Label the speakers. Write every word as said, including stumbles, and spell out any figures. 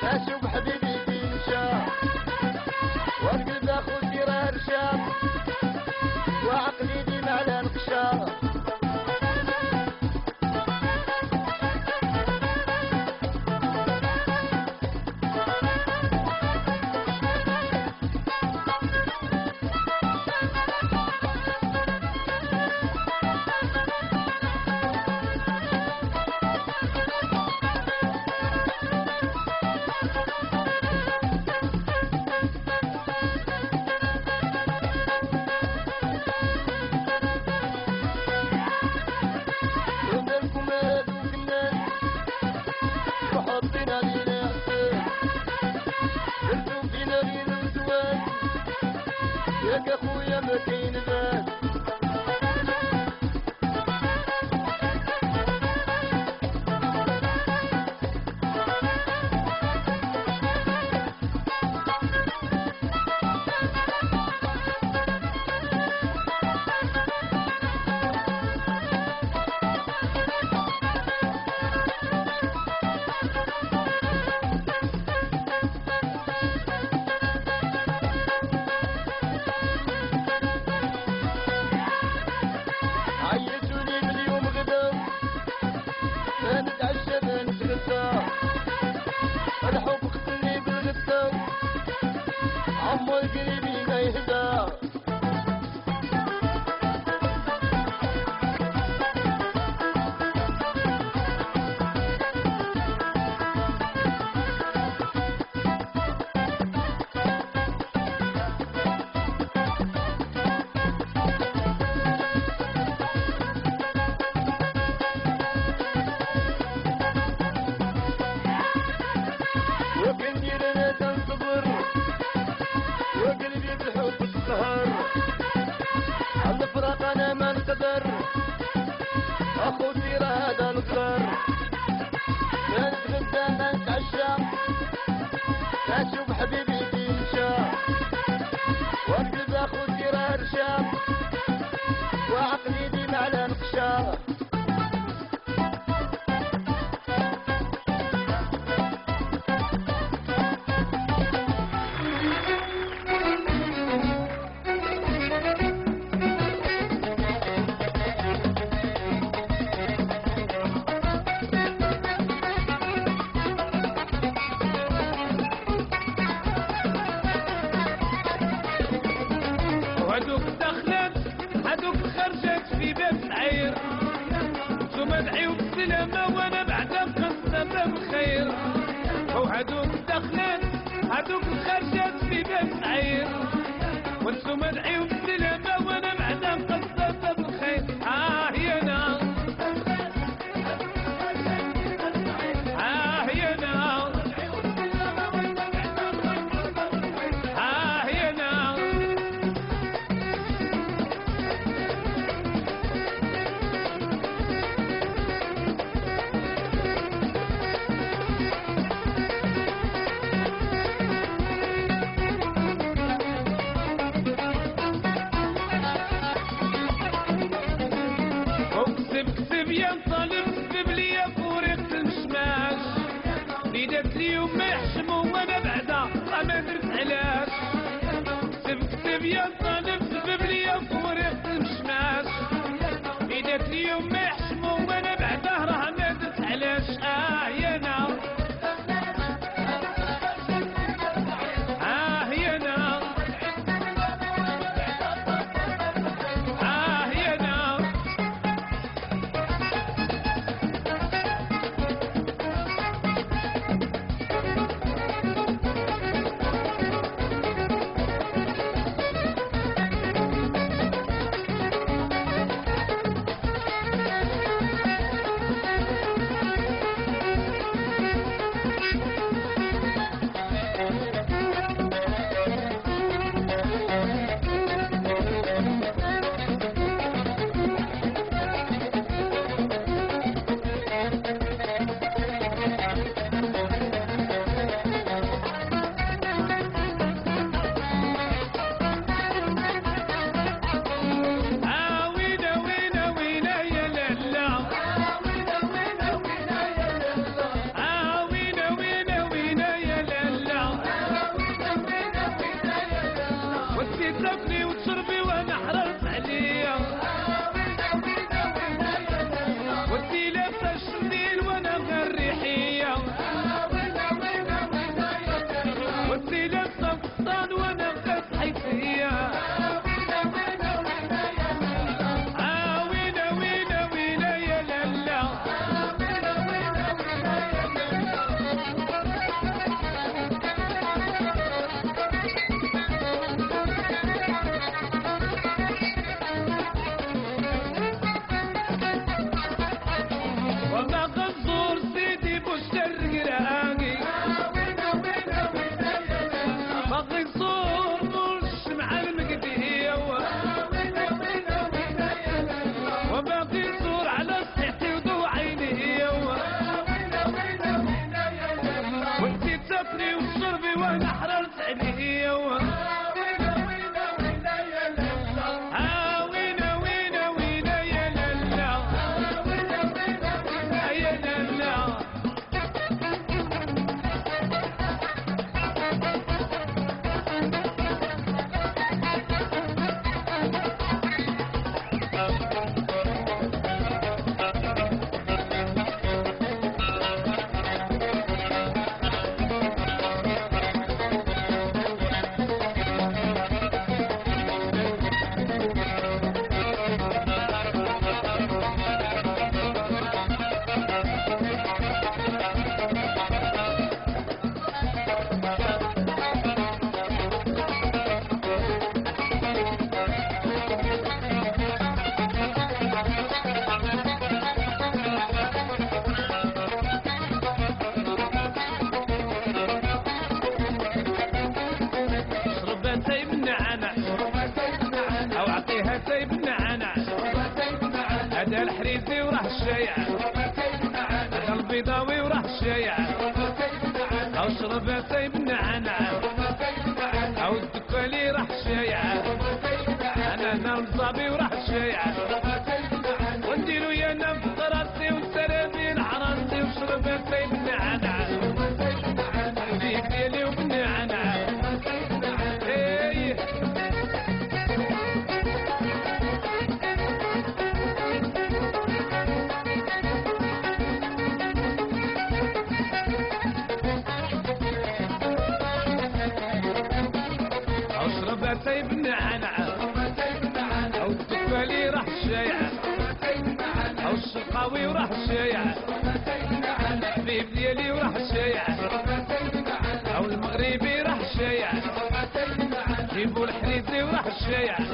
Speaker 1: اشوف حبيبي تمشى والقلب اخو سيره رشام وعقلي ديما على نقشة ياك اخويا ما كاين بال الحب قتلني بالغدة عمو قلبي ما يهدى وقلبي بالحب السهر على الفراق انا ما نقدر اخو سيره هذا نقدر ما نتغدى ما نتعشى اشوف حبيبي تمشى والقلب اخو سيره رشام وعقلي ديما على نقشة
Speaker 2: هادوك دخلت هادوك خرجت في باب سعير ثم ادعيو بالسلامة وانا بعدا مقصدة بالخير وهادوك دخلت هادوك خرجت في باب سعير وانتم ادعيو بالسلامة وانا بعدا مقصدة بالخير اه يا نار اه يا نار اه يا نار كسب يا طالب كسب ليا فورقة المشماش بيدات اليوم ما يحشموا وانا بعدا ما درت علاش كسب كسب يا طالب كسب ليا فورقة المشماش بيدات اليوم ما يحشموا وانا بعدا راه ما درت علاش اه يا نار اه يا نار اه يا نار وانتي تاكلي وتشربي وانا حررت عليا هذا الحريزي وراه الشايع هذا البيضاوي وراه الشايع او شرب سايب النعنع او الدكالي راه الشايع انا انا الصابي وراه الشايع ونديرو يا انا بقراسي وسرابي العراسي وشرب سايب النعنع البيك ديالي وبالنعنع سايب النعنع او الدكالي راح الشايع او الشرقاوي وراح الشايع الحبيب ديالي وراح الشايع او المغربي راح الشايع جيبوا الحريزي وراح الشايع